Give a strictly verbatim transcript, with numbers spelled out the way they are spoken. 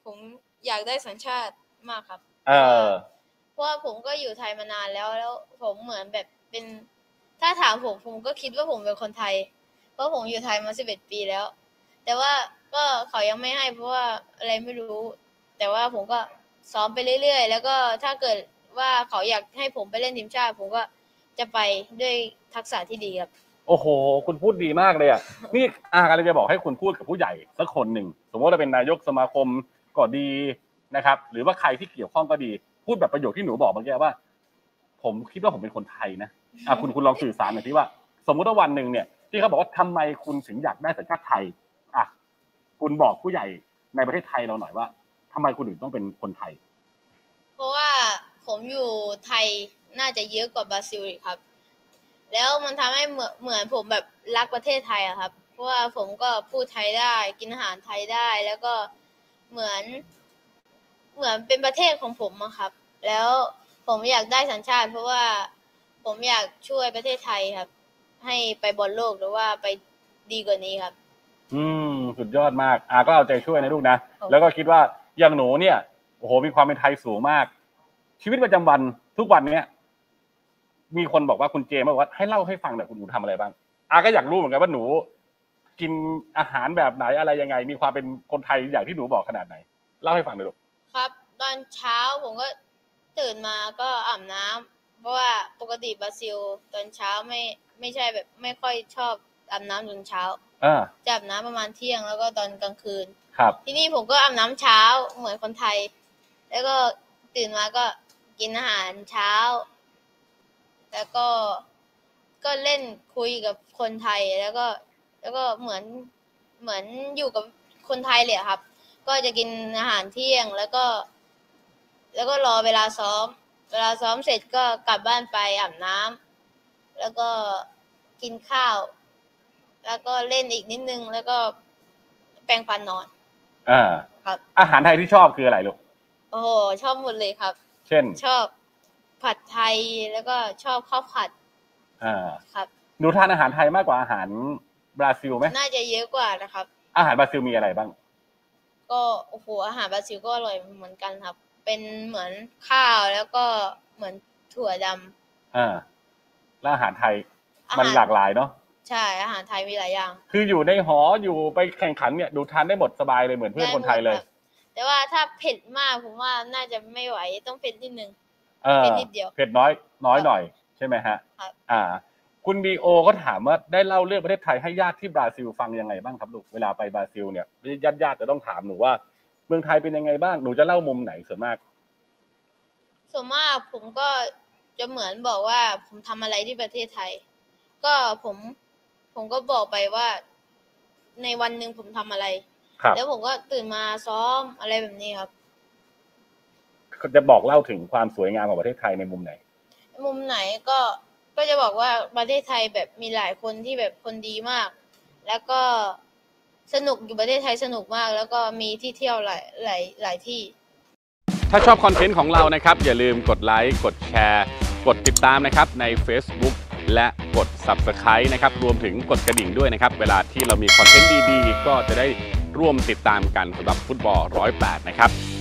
ผมอยากได้สัญชาติมากครับเออเพราะว่าผมก็อยู่ไทยมานานแล้วแล้วผมเหมือนแบบเป็นถ้าถามผมผมก็คิดว่าผมเป็นคนไทยเพราะผมอยู่ไทยมาสิบเอ็ดปีแล้วแต่ว่าก็เขายังไม่ให้เพราะว่าอะไรไม่รู้แต่ว่าผมก็ซ้อมไปเรื่อยๆแล้วก็ถ้าเกิดว่าเขาอยากให้ผมไปเล่นทีมชาติผมก็จะไปด้วยทักษะที่ดีครับโอ้โหคุณพูดดีมากเลยอ่ะนี่อากำลังจะบอกให้คุณพูดกับผู้ใหญ่สักคนหนึ่งสมมติว่าเป็นนายกสมาคมก็ดีนะครับหรือว่าใครที่เกี่ยวข้องก็ดีพูดแบบประโยคที่หนูบอกเมื่อกี้ว่าผมคิดว่าผมเป็นคนไทยนะอ่ะคุณคุณลองสื่อสารหน่อยที่ว่าสมมุติว่าวันหนึ่งเนี่ยที่เขาบอกว่าทำไมคุณถึงอยากได้สัญชาติไทยอ่ะคุณบอกผู้ใหญ่ในประเทศไทยเราหน่อยว่าทำไมคุณถึงต้องเป็นคนไทยเพราะว่าผมอยู่ไทยน่าจะเยอะกว่าบราซิลอีกครับแล้วมันทำให้เหมือนเหมือนผมแบบรักประเทศไทยอะครับเพราะว่าผมก็พูดไทยได้กินอาหารไทยได้แล้วก็เหมือนเหมือนเป็นประเทศของผมอะครับแล้วผมอยากได้สัญชาติเพราะว่าผมอยากช่วยประเทศไทยครับให้ไปบอลโลกหรือว่าไปดีกว่านี้ครับอืมสุดยอดมากอาก็เอาใจช่วยนะลูกนะแล้วก็คิดว่าอย่างหนูเนี่ยโอ้โหมีความเป็นไทยสูงมากชีวิตประจำวันทุกวันเนี้ยมีคนบอกว่าคุณเจมบอกว่าให้เล่าให้ฟังหน่อยคุณหนูทำอะไรบ้างอาก็อยากรู้เหมือนกันว่าหนูกินอาหารแบบไหนอะไรยังไงมีความเป็นคนไทยอย่างที่หนูบอกขนาดไหนเล่าให้ฟังหน่อยลูกครับตอนเช้าผมก็ตื่นมาก็อาบน้ำเพราะว่าปกติบราซิลตอนเช้าไม่ไม่ใช่แบบไม่ค่อยชอบอาบน้ำตอนเช้าจะอาบน้ำประมาณเที่ยงแล้วก็ตอนกลางคืนครับที่นี่ผมก็อาบน้ำเช้าเหมือนคนไทยแล้วก็ตื่นมาก็กินอาหารเช้าแล้วก็ก็เล่นคุยกับคนไทยแล้วก็แล้วก็เหมือนเหมือนอยู่กับคนไทยเลยครับก็จะกินอาหารเที่ยงแล้วก็แล้วก็รอเวลาซ้อมเวลาซ้อมเสร็จก็กลับบ้านไปอาบน้ำแล้วก็กินข้าวแล้วก็เล่นอีกนิดนึงแล้วก็แปรงฟันนอนอ่าครับอาหารไทยที่ชอบคืออะไรลูกโอ้โหชอบหมดเลยครับเช่นชอบผัดไทยแล้วก็ชอบข้าวผัดอ่าครับหนูทานอาหารไทยมากกว่าอาหารบราซิลไหมน่าจะเยอะกว่านะครับอาหารบราซิลมีอะไรบ้างก็โอ้โหอาหารบราซิลก็อร่อยเหมือนกันครับเป็นเหมือนข้าวแล้วก็เหมือนถั่วดำอ่าแล้วอาหารไทยมันหลากหลายเนาะใช่อาหารไทยมีหลายอย่างคืออยู่ในหออยู่ไปแข่งขันเนี่ยดูทานได้หมดสบายเลยเหมือนเพื่อนคนไทยเลยแต่ว่าถ้าเผ็ดมากผมว่าน่าจะไม่ไหวต้องเผ็ดนิดนึงเผ็ดนิดเดียวเผ็ดน้อยน้อยหน่อยใช่ไหมฮะครับอ่าคุณบีโอก็ถามว่าได้เล่าเรื่องประเทศไทยให้ญาติที่บราซิลฟังยังไงบ้างครับลูกเวลาไปบราซิลเนี่ยญาติญาติจะต้องถามหนูว่าเมืองไทยเป็นยังไงบ้างหนูจะเล่ามุมไหนส่วนมากส่วนมากผมก็จะเหมือนบอกว่าผมทำอะไรที่ประเทศไทยก็ผมผมก็บอกไปว่าในวันหนึ่งผมทำอะไรแล้วผมก็ตื่นมาซ้อมอะไรแบบนี้ครับจะบอกเล่าถึงความสวยงามของประเทศไทยในมุมไหนมุมไหนก็ก็จะบอกว่าประเทศไทยแบบมีหลายคนที่แบบคนดีมากแล้วก็สนุกอยู่ประเทศไทยสนุกมากแล้วก็มีที่เที่ยวหลายหลายหลายที่ถ้าชอบคอนเทนต์ของเรานะครับอย่าลืมกดไลค์กดแชร์กดติดตามนะครับใน Facebook และกด ซับสไครบ์ นะครับรวมถึงกดกระดิ่งด้วยนะครับเวลาที่เรามีคอนเทนต์ดีๆก็จะได้ร่วมติดตามกันสำหรับฟุตบอลหนึ่งศูนย์แปดนะครับ